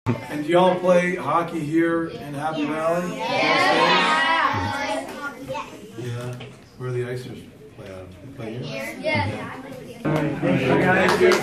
And do y'all play hockey here in Happy Valley? Yeah. Yeah. Where are the Icers play out of? They play here? Yeah. Thank you.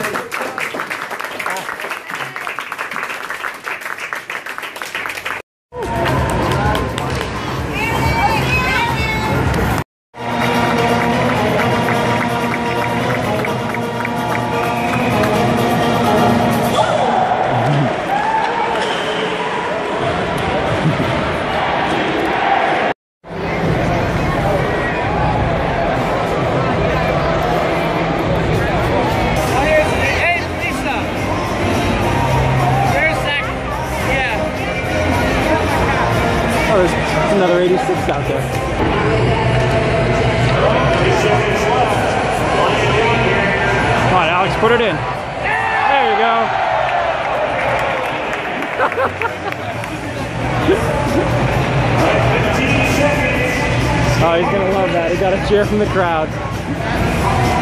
Another 86 out there. Come on, Alex, put it in. There you go. Oh, he's gonna love that. He got a cheer from the crowd.